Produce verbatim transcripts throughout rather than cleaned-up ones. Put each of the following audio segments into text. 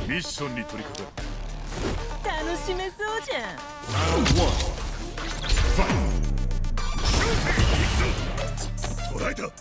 ミッションに取り掛かる。 楽しめそうじゃん。 ラウンドワンファイト。捉えた。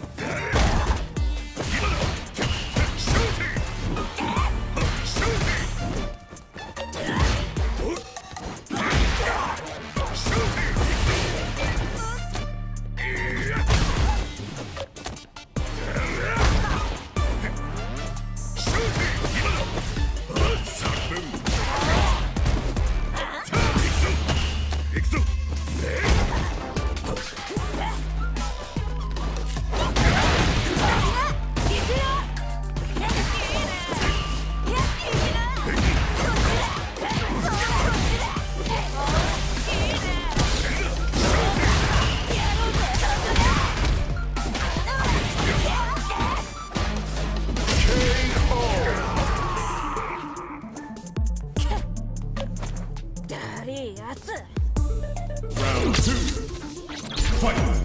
だれやつ。 ラウンドツーファイト。